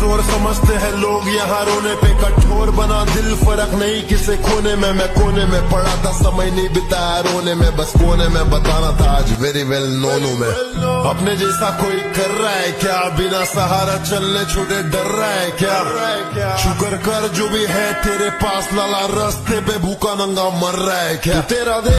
कमजोर समझते हैं लोग यहाँ रोने पे कठोर बना दिल, फर्क नहीं किसे खोने में। मैं कोने में पड़ा था, समय नहीं बिताया रोने में, बस कोने में बताना था आज वेरी वेल नोनू में। अपने जैसा कोई कर रहा है क्या, बिना सहारा चलने छोटे डर रहा है क्या? शुक्र कर जो भी है तेरे पास, लाला रास्ते पे भूखा नंगा मर रहा है क्या? तेरा